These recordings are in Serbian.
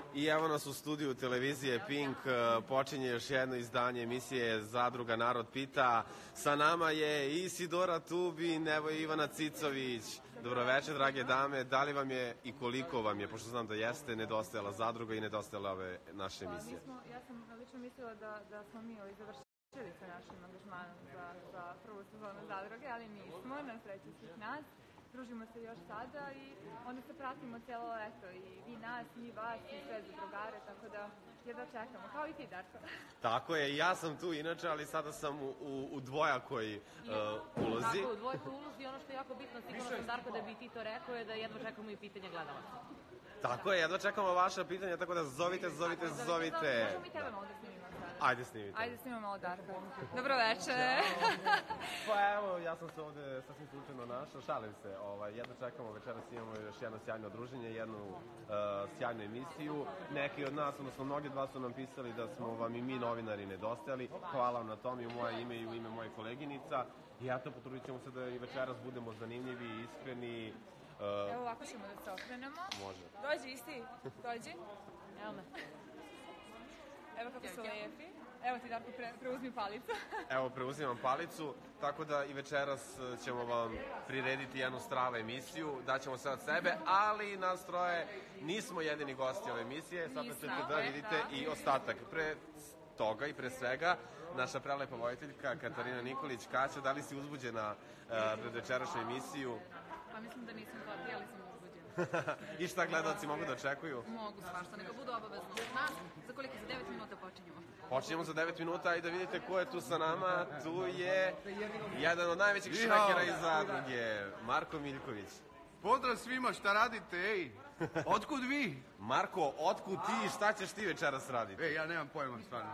I evo nas u studiju televizije Pink, počinje još jedno izdanje emisije Zadruga Narod pita. Sa nama je Isidora Tubin, evo i Ivana Cicović. Dobroveče, drage dame, da li vam je i koliko vam je, pošto znam da jeste, nedostajala Zadruga i nedostajala ove naše emisije? Ja sam lično mislila da smo mi završili sa našim angažmanom za prvu sezonu Zadruge, ali nismo, na sreću svih nas. Družimo se još sada i onda se pratimo cijelo leto, i vi nas, i vas, i sve zadrugare, tako da jedva čekamo, kao i ti, Darko. Tako je, ja sam tu inače, ali sada sam u dvojakoj ulozi. Tako, u dvojakoj ulozi, ono što je jako bitno, sigurno sam, Darko, da bi ti to rekao, je da jedva čekamo i pitanje gledalaca. Tako je, jedva čekamo vaša pitanja, tako da zovite. Možemo i tebe malo da snimimo sada. Ajde snimite. Ajde snimamo malo Darka. Dobroveče. Pa evo, ja sam se ovde sasvim slučajno našao, šalim se, jedno čekamo, večeras imamo još jedno sjajno druženje, jednu sjajnu emisiju. Neki od nas, odnosno mnogi od vas su nam pisali da smo vam i mi novinari nedostajali. Hvala vam na tom i u moje ime i u ime moje koleginica. I eto, potrudit ćemo se da i večeras budemo zanimljivi i iskreni. Evo ovako ćemo da se okrenemo. Može. Dođi, isti, dođi. Evo me. Evo kako su lepi. Evo ti, Darko, preuzmi palicu. Evo, preuzimam palicu, tako da i večeras ćemo vam prirediti jednu stravu emisiju, daćemo sve od sebe, ali nas troje nismo jedini gosti ove emisije, sad ćete da vidite i ostatak. Pre toga i pre svega, naša prelepa vojiteljka Katarina Nikolić. Kaća, da li si uzbuđena pred večerašnju emisiju? Pa mislim da nisam kao ti, ali sam uzbuđena. I šta gledalci mogu da očekuju? Mogu svašta, neka budu obavezno. Nas, za koliko? Za 9 minuta počinjemo. Počinjemo za 9 minuta i da vidite ko je tu sa nama. Tu je jedan od najvećih šmekera iz Zadruge, Marko Miljković. Pozdrav svima, šta radite, ej? Otkud vi? Marko, otkud ti i šta ćeš ti večeras raditi? Ja nemam pojma, stvarno.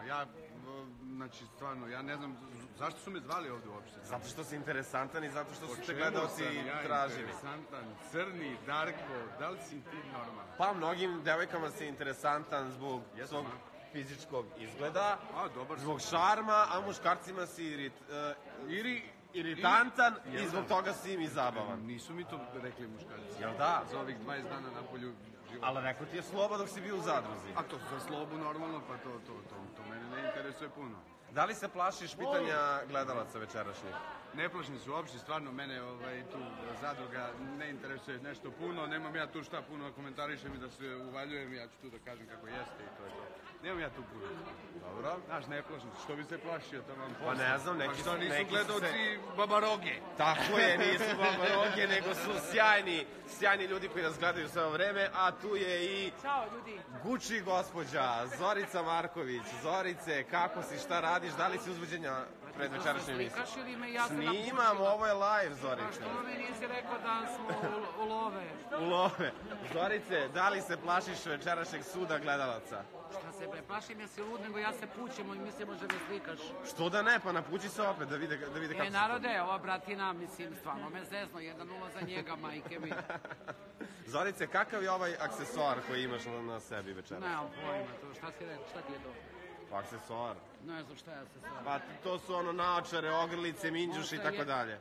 Ja ne znam zašto su me zvali ovde uopšte. Zato što si interesantan i zato što su te gledalci tražili. Interesantan, crni, Darko, da li si ti normalan? Pa mnogim devojkama si interesantan zbog svog fizičkog izgleda, zbog šarma, a muškarcima si iritantan i zbog toga si im i zabavan. Nisu mi to rekli muškarci. Jel da? Za ovih 20 dana na polju života. Ali rekao ti je Sloba dok si bio u Zadruzi. A to za Slobu normalno, pa to mene ne interesuje puno. Da li se plašiš pitanja gledalaca večerašnjih? Ne plašim se uopšte, stvarno mene tu Zadruga ne interesuje nešto puno, nemam ja tu šta puno komentarišem i da se uvaljujem, ja ću tu da kažem kako jeste i to je to. Nemam ja tu puno. Dobro. Znaš, ne plašim se, što bi se plašio, to vam posle. Pa ne znam, neki su... Pa što nisu gledalci Babaroge? Tako je, nisu Babaroge, nego su sjajni ljudi koji nas gledaju sve ovo vreme, a tu je i... Ćao, ljudi. Gucci gospođa, Zorica Marković. Zorice, kako si, šta radiš, da li si uzbuđenja pred večerašnjom emisijom? Snimam, ovo je live, Zorice. Što mi nisi rekao da smo u love? U love. Zorice, da li se plašiš večerašnjeg suda gledalaca? Šta se bre, plašim ja si lud, nego ja se pućemo i mislim može me slikaš. Što da ne, pa napući se opet da vide kako se... narode, ova bratina, mislim, stvarno me zezno, 1-0 za njega, majke mi. Zorice, kakav je ovaj aksesuar koji imaš na sebi večeras? Nemam pojma, to, šta ti je to? Pa aksesuar. Ne znam šta je aksesuar. Pa to su naočare, ogrlice, minđuši i tako dalje.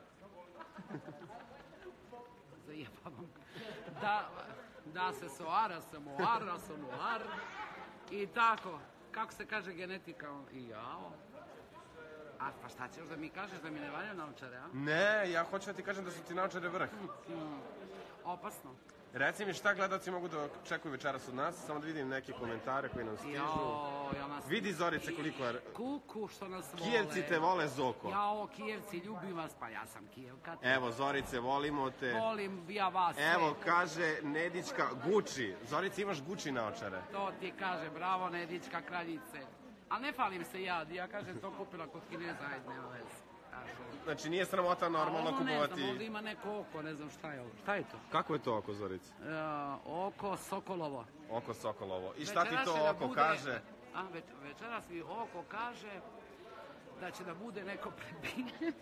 Zajebavam. Da se soara, samoar, i tako. Kako se kaže genetika? I jao. A pa šta ćeš da mi kažeš, da mi ne valja naočare, a? Ne, ja hoću da ti kažem da su ti naočare vrh. Opasno. Reci mi šta gledalci mogu da očekuju večeras od nas, samo da vidim neke komentare koji nam stižu. Vidi, Zorice, koliko je... Kuku što nas vole. Kijevci te vole, Zoko. Kijevci, ljubim vas, pa ja sam Kijevka. Evo, Zorice, volimo te. Volim ja vas. Evo, kaže Nedićka, Gucci. Zorice, imaš Gucci naočare. To ti kaže, bravo Nedićka, kraljice. Ali ne falim se ja kažem to kupila kod Kineza, ajde, nema veze. Znači, nije sramota normalno kupovati... Ne znam, ovdje ima neko oko, ne znam šta je ovo. Šta je to? Kako je to oko, Zorice? Oko Sokolovo. Oko Sokolovo. I šta ti to oko kaže? Večeras mi oko kaže da će da bude neko prebiljen.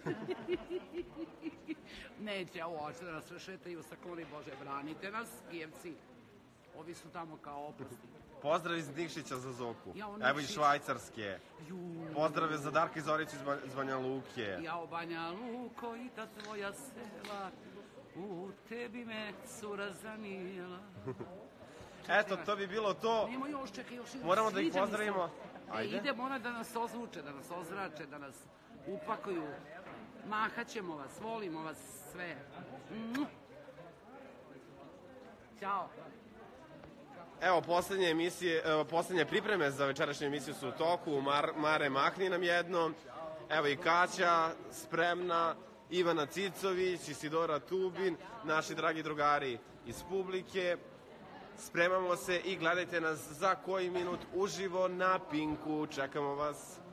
Neće, ovo hoće da nas rešetaju sa koli, Bože, branite nas, Kijevci. Ovi su tamo kao opusni. Pozdrav iz Nikšića za Zoku. Evo i Švajcarske. Pozdrave za Darka i Zoricu iz Banja Luke. Jao, Banja Luko i ta tvoja sela, u tebi me cura zanijela. Eto, to bi bilo to. Nemo još, čekaj, još idemo. Moramo da ih Sviđa mi se. pozdravimo. Ajde. Idemo da nas ozvuče, da nas ozrače, da nas upakuju. Mahaćemo vas, volimo vas sve. Ćao. Evo, poslednje pripreme za večerašnju emisiju su u toku. Mare, mahni nam jednom. Evo i Kaća, spremna. Ivana Cicović, Isidora Tubin, naši dragi drugari iz publike. Spremamo se i gledajte nas za koji minut uživo na Pinku. Čekamo vas.